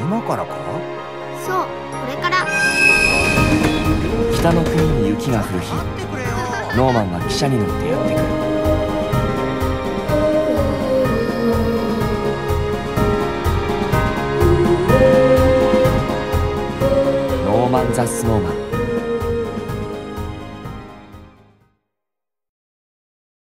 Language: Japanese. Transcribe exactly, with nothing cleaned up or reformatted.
今からか？ そう、これから。 北の国に雪が降る日、ノーマンは汽車に乗ってやってくる。ノーマン・ザ・スノーマン。